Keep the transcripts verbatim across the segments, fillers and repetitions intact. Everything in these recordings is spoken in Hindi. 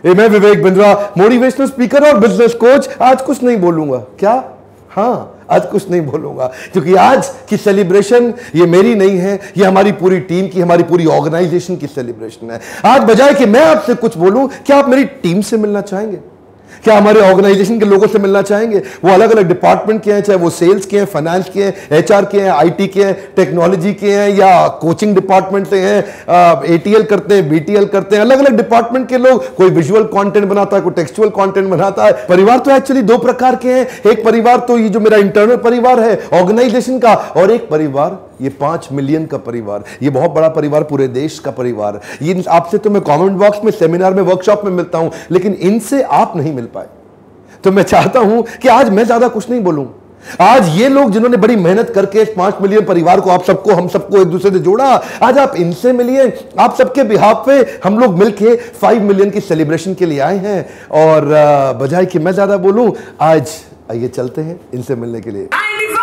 ए, मैं विवेक बिंद्रा, मोटिवेशनल स्पीकर और बिजनेस कोच। आज कुछ नहीं बोलूंगा। क्या? हाँ, आज कुछ नहीं बोलूंगा, क्योंकि आज की सेलिब्रेशन ये मेरी नहीं है, ये हमारी पूरी टीम की, हमारी पूरी ऑर्गेनाइजेशन की सेलिब्रेशन है। आज बजाय कि मैं आपसे कुछ बोलूं, क्या आप मेरी टीम से मिलना चाहेंगे? क्या हमारे ऑर्गेनाइजेशन के लोगों से मिलना चाहेंगे? वो अलग अलग डिपार्टमेंट के हैं, चाहे वो सेल्स के हैं, फाइनेंस के हैं, एचआर के हैं, आईटी के हैं, टेक्नोलॉजी के हैं, या कोचिंग डिपार्टमेंट से हैं, एटीएल करते हैं, बीटीएल करते हैं, अलग अलग डिपार्टमेंट के लोग। कोई विजुअल कंटेंट बनाता है, कोई टेक्सचुअल कंटेंट बनाता है। परिवार तो एक्चुअली दो प्रकार के हैं। एक परिवार तो ये जो मेरा इंटरनल परिवार है ऑर्गेनाइजेशन का, और एक परिवार ये पांच मिलियन का परिवार, ये बहुत बड़ा परिवार, पूरे देश का परिवार। ये आपसे तो मैं कमेंट बॉक्स में, सेमिनार में, वर्कशॉप में मिलता हूं, लेकिन इनसे आप नहीं मिल पाए। तो मैं चाहता हूं कि आज मैं ज्यादा कुछ नहीं बोलूं। आज ये लोग जिन्होंने बड़ी मेहनत करके पांच मिलियन परिवार को, आप सबको, हम सबको एक दूसरे से जोड़ा, आज आप इनसे मिलिए। आप सबके बिहाफ पे हम लोग मिलके फाइव मिलियन की सेलिब्रेशन के लिए आए हैं। और बजाय कि मैं ज्यादा बोलूं, आज आइए चलते हैं इनसे मिलने के लिए।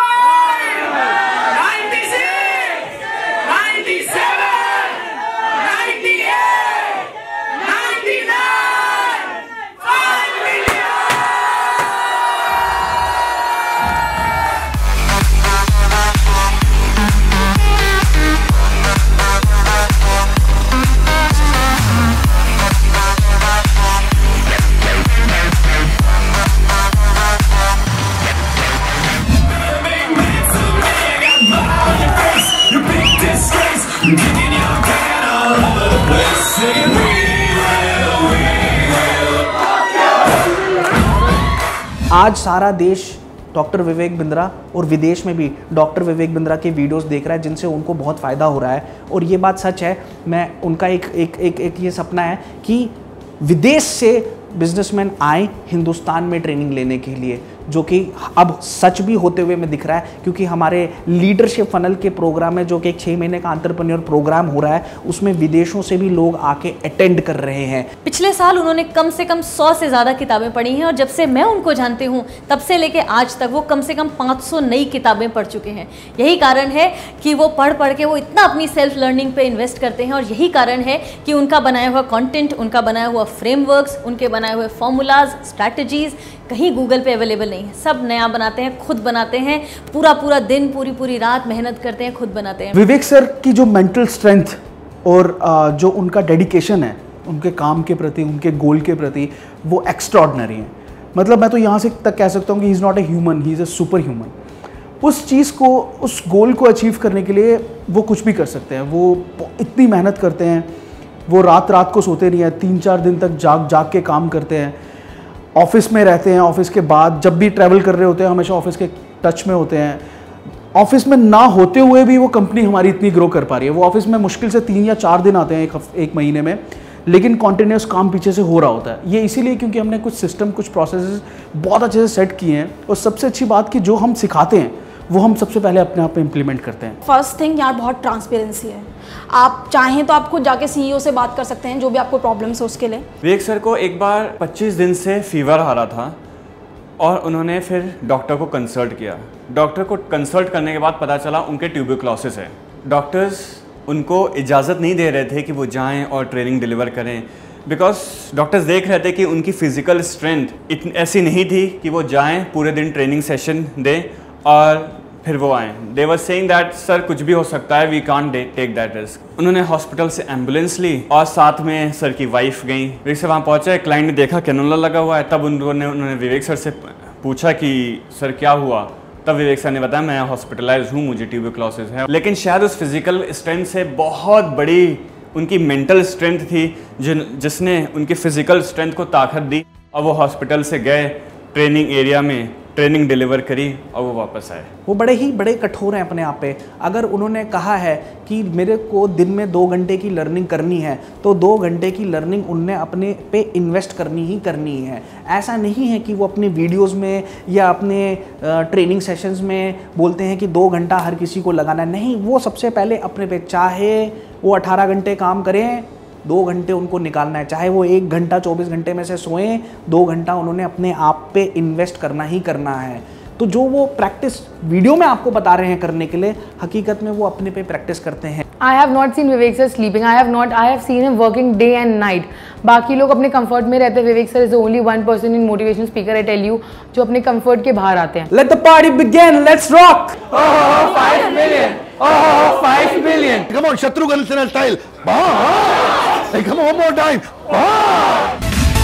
आज सारा देश डॉक्टर विवेक बिंद्रा और विदेश में भी डॉक्टर विवेक बिंद्रा के वीडियोस देख रहा है, जिनसे उनको बहुत फ़ायदा हो रहा है। और ये बात सच है। मैं उनका एक एक एक, एक ये सपना है कि विदेश से बिजनेसमैन आए हिंदुस्तान में ट्रेनिंग लेने के लिए, जो कि अब सच भी होते हुए में दिख रहा है, क्योंकि हमारे लीडरशिप फनल के प्रोग्राम में, जो कि एक छः महीने का एंटरप्रेन्योर प्रोग्राम हो रहा है, उसमें विदेशों से भी लोग आके अटेंड कर रहे हैं। पिछले साल उन्होंने कम से कम सौ से ज़्यादा किताबें पढ़ी हैं, और जब से मैं उनको जानती हूँ तब से लेके आज तक वो कम से कम पाँच सौ नई किताबें पढ़ चुके हैं। यही कारण है कि वो पढ़ पढ़ के वो इतना अपनी सेल्फ लर्निंग पे इन्वेस्ट करते हैं, और यही कारण है कि उनका बनाया हुआ कंटेंट, उनका बनाया हुआ फ्रेमवर्क्स, उनके बनाए हुए फॉर्मूलाज, स्ट्रैटेजीज कहीं गूगल पे अवेलेबल नहीं है। सब नया बनाते हैं, खुद बनाते हैं, पूरा पूरा दिन, पूरी पूरी रात मेहनत करते हैं, खुद बनाते हैं। विवेक सर की जो मेंटल स्ट्रेंथ और जो उनका डेडिकेशन है उनके काम के प्रति, उनके गोल के प्रति, वो एक्स्ट्रॉर्डिनरी है। मतलब मैं तो यहाँ से तक कह सकता हूँ कि he is not a human, he is a super human. उस चीज़ को, उस गोल को अचीव करने के लिए वो कुछ भी कर सकते हैं। वो इतनी मेहनत करते हैं, वो रात रात को सोते नहीं हैं, तीन चार दिन तक जाग जाग के काम करते हैं, ऑफिस में रहते हैं, ऑफिस के बाद जब भी ट्रैवल कर रहे होते हैं हमेशा ऑफिस के टच में होते हैं। ऑफिस में ना होते हुए भी वो कंपनी हमारी इतनी ग्रो कर पा रही है। वो ऑफिस में मुश्किल से तीन या चार दिन आते हैं एक एक महीने में, लेकिन कॉन्टिन्यूस काम पीछे से हो रहा होता है। ये इसीलिए क्योंकि हमने कुछ सिस्टम, कुछ प्रोसेसेस बहुत अच्छे से सेट किए हैं। और सबसे अच्छी बात कि जो हम सिखाते हैं वो हम सबसे पहले अपने आप में इम्प्लीमेंट करते हैं। फर्स्ट थिंग यार, बहुत ट्रांसपेरेंसी है। आप चाहें तो आप खुद जाके सीईओ से बात कर सकते हैं, जो भी आपको प्रॉब्लम्स है उसके लिए। विवेक सर को एक बार पच्चीस दिन से फीवर आ रहा था, और उन्होंने फिर डॉक्टर को कंसल्ट किया। डॉक्टर को कंसल्ट करने के बाद पता चला उनके ट्यूबरक्लोसिस है। डॉक्टर्स उनको इजाज़त नहीं दे रहे थे कि वो जाएं और ट्रेनिंग डिलीवर करें, बिकॉज डॉक्टर्स देख रहे थे कि उनकी फ़िज़िकल स्ट्रेंथ इतनी ऐसी नहीं थी कि वो जाएं, पूरे दिन ट्रेनिंग सेशन दें और फिर वो आएँ। They were saying that sir कुछ भी हो सकता है, we can't take that risk. उन्होंने हॉस्पिटल से एम्बुलेंस ली और साथ में सर की वाइफ गई। विवेक सर वहाँ पहुँचे, क्लाइंट ने देखा कैनुला लगा हुआ है। तब उन्होंने उन्होंने विवेक सर से पूछा कि सर क्या हुआ। तब विवेक सर ने बताया मैं हॉस्पिटलाइज हूँ, मुझे ट्यूबरक्लोसिस है। लेकिन शायद उस फिजिकल स्ट्रेंथ से बहुत बड़ी उनकी मेंटल स्ट्रेंथ थी, जिन जिसने उनकी फिजिकल स्ट्रेंथ को ताकत दी, और वो हॉस्पिटल से गए, ट्रेनिंग एरिया में ट्रेनिंग डिलीवर करी और वो वापस आए। वो बड़े ही बड़े कठोर हैं अपने आप पे। अगर उन्होंने कहा है कि मेरे को दिन में दो घंटे की लर्निंग करनी है, तो दो घंटे की लर्निंग उनने अपने पे इन्वेस्ट करनी ही करनी है। ऐसा नहीं है कि वो अपने वीडियोस में या अपने ट्रेनिंग सेशंस में बोलते हैं कि दो घंटा हर किसी को लगाना है। नहीं, वो सबसे पहले अपने पे, चाहे वो अठारह घंटे काम करें, दो घंटे उनको निकालना है। चाहे वो एक घंटा चौबीस घंटे में से सोएं, दो घंटा उन्होंने अपने आप पे इन्वेस्ट करना ही करना है। तो जो वो प्रैक्टिस वीडियो में आपको बता रहे हैं करने के लिए, हकीकत में वो अपने पे प्रैक्टिस करते हैं। I have not seen Vivek sir sleeping. I have not. I have seen him working day and night. बाकी लोग अपने कंफर्ट में रहते हैं. Vivek sir is the only one person in motivational speaker, I tell you, जो अपने कंफर्ट के बाहर आते हैं. Let the party begin. Let's rock. Oh, five million. Oh, five million. Come on, Shatrughan Sinha style. Ah, hey, come on, one more time. Ah.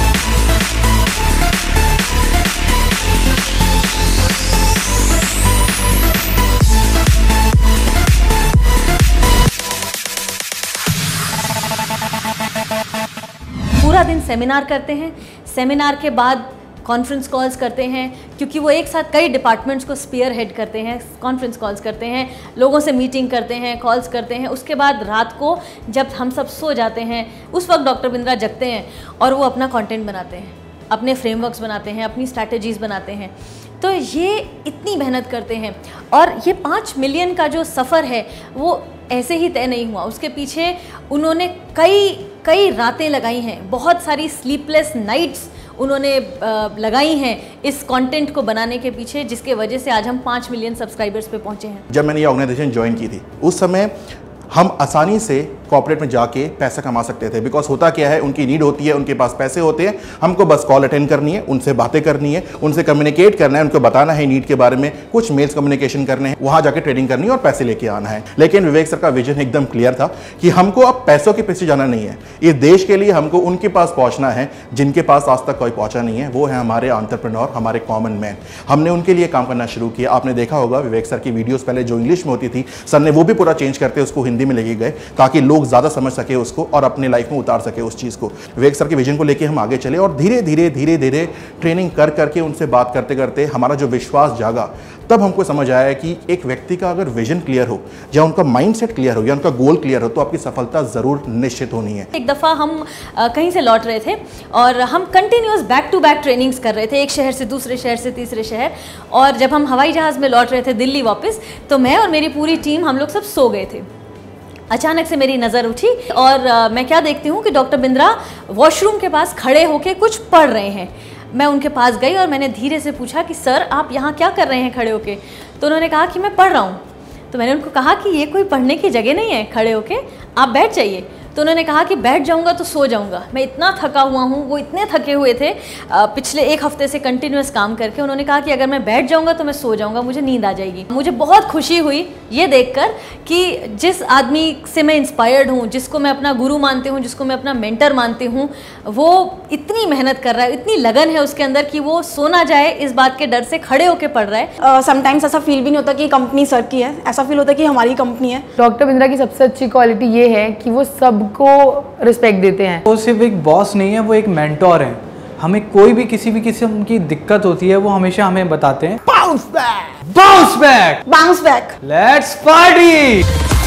पूरा दिन सेमिनार करते हैं, सेमिनार के बाद कॉन्फ्रेंस कॉल्स करते हैं, क्योंकि वो एक साथ कई डिपार्टमेंट्स को स्पीयर हेड करते हैं. कॉन्फ्रेंस कॉल्स करते हैं, लोगों से मीटिंग करते हैं, कॉल्स करते हैं. उसके बाद रात को जब हम सब सो जाते हैं, उस वक्त डॉक्टर बिंद्रा जगते हैं और वो अपना कंटेंट बनाते हैं, अपने फ्रेमवर्क्स बनाते हैं, अपनी स्ट्रैटेजीज़ बनाते हैं. तो ये इतनी मेहनत करते हैं. और ये पाँच मिलियन का जो सफ़र है वो ऐसे ही तय नहीं हुआ. उसके पीछे उन्होंने कई कई रातें लगाई हैं, बहुत सारी स्लीपलेस नाइट्स उन्होंने लगाई हैं इस कंटेंट को बनाने के पीछे, जिसके वजह से आज हम पाँच मिलियन सब्सक्राइबर्स पे पहुंचे हैं. जब मैंने ये ऑर्गेनाइजेशन ज्वाइन की थी उस समय हम आसानी से कॉर्पोरेट में जाके पैसा कमा सकते थे. बिकॉज होता क्या है, उनकी नीड होती है, उनके पास पैसे होते हैं, हमको बस कॉल अटेंड करनी है, उनसे बातें करनी है, उनसे कम्युनिकेट करना है, उनको बताना है नीड के बारे में, कुछ मेल्स कम्युनिकेशन करने हैं, वहाँ जाके ट्रेडिंग करनी है और पैसे लेके आना है. लेकिन विवेक सर का विजन एकदम क्लियर था कि हमको अब पैसों के पीछे जाना नहीं है. इस देश के लिए हमको उनके पास पहुँचना है जिनके पास आज तक कोई पहुँचा नहीं है. वो है हमारे एंटरप्रेन्योर, हमारे कॉमन मैन. हमने उनके लिए काम करना शुरू किया. आपने देखा होगा विवेक सर की वीडियोज़ पहले जो इंग्लिश में होती थी, सर ने वो भी पूरा चेंज करते उसको हिंदी में लेके गए ताकि लोग ज़्यादा समझ सके उसको और अपने लाइफ में उतार सके उस चीज़ को. विवेक सर के विजन को लेके हम आगे चले और धीरे धीरे धीरे धीरे ट्रेनिंग कर करके उनसे बात करते करते हमारा जो विश्वास जागा, तब हमको समझ आया कि एक व्यक्ति का अगर विजन क्लियर हो या उनका माइंडसेट क्लियर हो या उनका गोल क्लियर हो तो आपकी सफलता ज़रूर निश्चित होनी है. एक दफ़ा हम आ, कहीं से लौट रहे थे और हम continuous back to back trainings कर रहे थे, एक शहर से दूसरे शहर से तीसरे शहर. और जब हम हवाई जहाज़ में लौट रहे थे दिल्ली वापस, तो मैं और मेरी पूरी टीम हम लोग सब सो गए थे. अचानक से मेरी नज़र उठी और आ, मैं क्या देखती हूँ कि डॉक्टर बिंद्रा वॉशरूम के पास खड़े होके कुछ पढ़ रहे हैं. मैं उनके पास गई और मैंने धीरे से पूछा कि सर आप यहाँ क्या कर रहे हैं खड़े होके. तो उन्होंने कहा कि मैं पढ़ रहा हूँ. तो मैंने उनको कहा कि ये कोई पढ़ने की जगह नहीं है खड़े होके, आप बैठ जाइए. तो उन्होंने कहा कि बैठ जाऊंगा तो सो जाऊंगा. मैं इतना थका हुआ हूँ, वो इतने थके हुए थे पिछले एक हफ्ते से कंटिन्यूस काम करके. उन्होंने कहा कि अगर मैं बैठ जाऊंगा तो मैं सो जाऊंगा, मुझे नींद आ जाएगी. मुझे बहुत खुशी हुई ये देखकर कि जिस आदमी से मैं इंस्पायर्ड हूँ, जिसको मैं अपना गुरु मानती हूँ, जिसको मैं अपना मेंटर मानती हूँ, वो इतनी मेहनत कर रहा है, इतनी लगन है उसके अंदर कि वो सो ना जाए इस बात के डर से खड़े होकर पढ़ रहा है. समटाइम्स uh, ऐसा फील भी नहीं होता कि कंपनी सर की है, ऐसा फील होता है कि हमारी कंपनी है. डॉक्टर बिंद्रा की सबसे अच्छी क्वालिटी ये है कि वो सबको रिस्पेक्ट देते हैं. वो सिर्फ एक बॉस नहीं है, वो एक मेंटोर है. हमें कोई भी किसी भी किस्म की दिक्कत होती है वो हमेशा हमें बताते हैं. Bounce back. Bounce back, bounce back. Let's party.